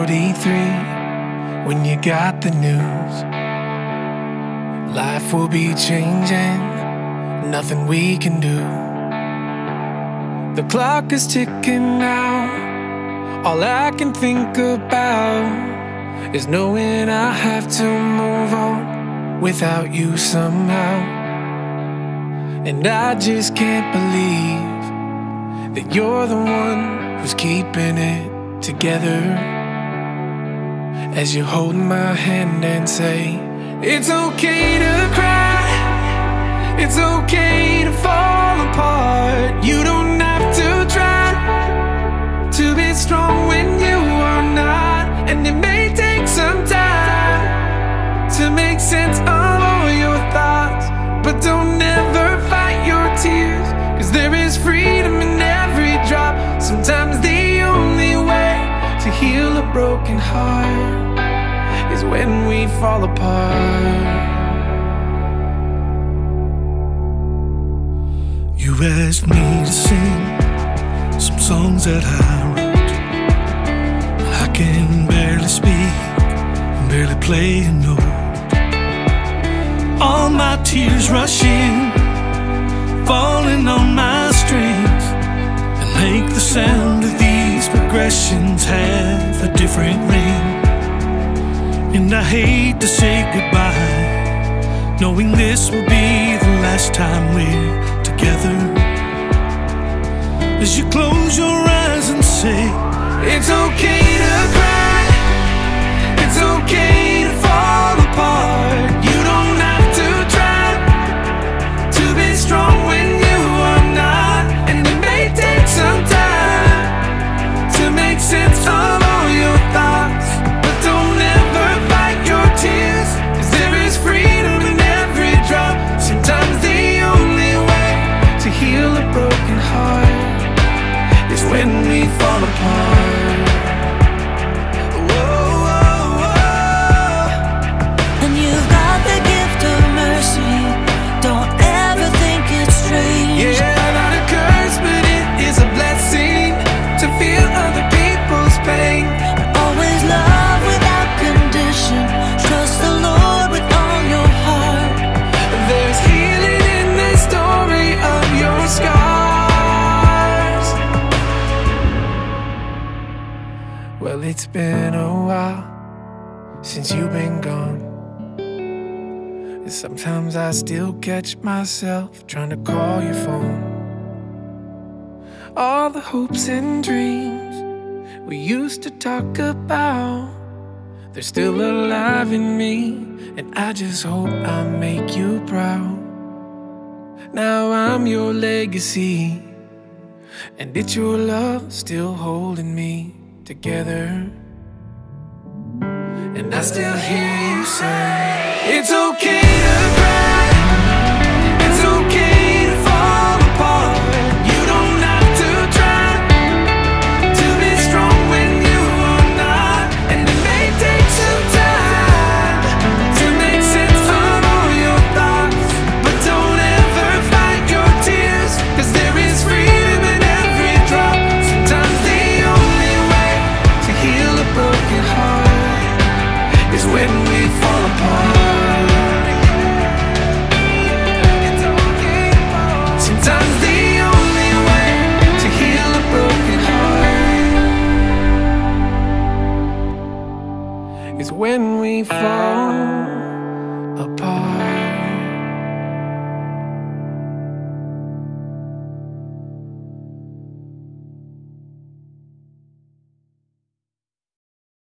43 when you got the news. Life will be changing, nothing we can do. The clock is ticking now. All I can think about is knowing I have to move on without you somehow. And I just can't believe that you're the one who's keeping it together. As you hold my hand and say, it's okay to cry, it's okay to fall apart. You don't have to try to be strong when you are not. And it may take some time to make sense of all your thoughts, but don't ever fight your tears, 'cause there is freedom in every drop. Sometimes the only way to heal a broken heart is when we fall apart. You asked me to sing some songs that I wrote. I can barely speak, barely play a note. All my tears rush in, falling on my strings, and make the sound of these progressions have a different ring. And I hate to say goodbye, knowing this will be the last time we're together. As you close your eyes and say, it's okay to cry, it's okay to fall apart. You don't have to try to be strong when you are not. And it may take some time to make sense of all your thoughts, but don't ever fight your tears, 'cause there is freedom in every drop. Sometimes the only way to heal a broken heart is when we fall apart. Whoa, whoa, whoa. And you've got the gift of mercy, don't ever think it's strange. Yeah, not a curse, but it is a blessing to feel other people's pain. Always love without condition, trust the Lord with all your heart. There's healing in the story of your scars. Well, it's been a while since you've been gone, and sometimes I still catch myself trying to call your phone. All the hopes and dreams we used to talk about, they're still alive in me, and I just hope I make you proud. Now I'm your legacy, and it's your love still holding me together. And I still hear you say, it's okay to cry, it's okay to fall apart. You don't have to try to be strong when you are not. And it may take some time to make sense of all your thoughts, but don't ever fight your tears, 'cause there is freedom in every drop. Sometimes the only way to heal a broken heart is when we fall apart. Sometimes the only way to heal a broken heart is when we fall apart.